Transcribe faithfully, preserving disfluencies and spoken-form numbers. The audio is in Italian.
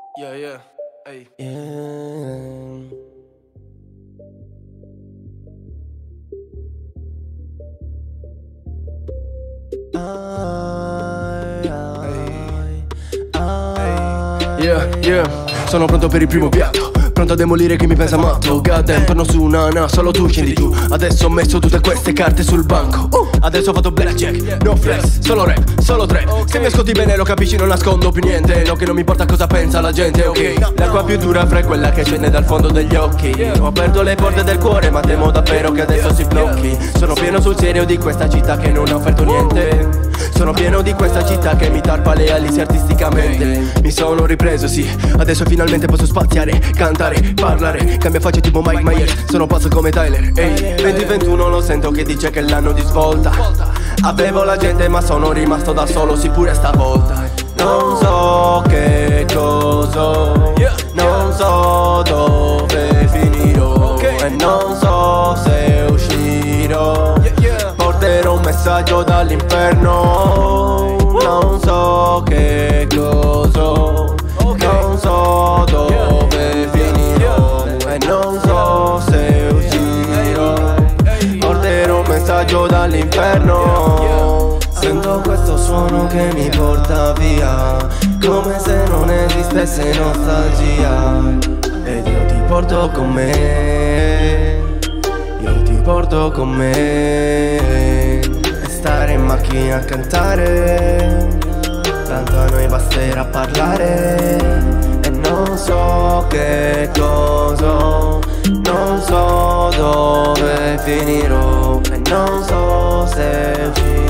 Yeah, yeah, hey. Yeah. Ai, ai, ai, Yeah, yeah. sono pronto per il primo piatto, pronto a demolire chi mi pensa matto. Goddamn, torno su una na, solo tu scendi giù. Adesso ho messo tutte queste carte sul banco. uh, Adesso ho fatto blackjack, no flex, solo rap, solo trap. Se mi ascolti bene lo capisci, non nascondo più niente. No, che non mi importa cosa pensa la gente, ok. L'acqua più dura fra è quella che scende dal fondo degli occhi. Ho aperto le porte del cuore ma temo davvero che adesso si blocchi. Sono pieno sul serio di questa città che non ha offerto niente. Sono pieno di questa città che mi tarpa le alici artisticamente. Mi sono ripreso, sì, adesso finalmente posso spaziare, cantare, parlare. Cambia faccia tipo Mike Myers, sono pazzo come Tyler. Ehi, venti ventuno lo sento che dice che è l'anno di svolta. Avevo la gente ma sono rimasto da solo, sì pure stavolta. Non so che cosa, non so dove finirò e non so se uscirò. Porterò un messaggio dall'inferno. Non so che cosa, non so dove finirò e non so se uscirò. Porterò un messaggio dall'inferno. Sento questo suono che mi porta via, come se non esistesse nostalgia. Ed io ti porto con me, io ti porto con me. E stare in macchina a cantare, tanto a noi basterà parlare. E non so che cosa, non so dove finirò e non so se uscirò.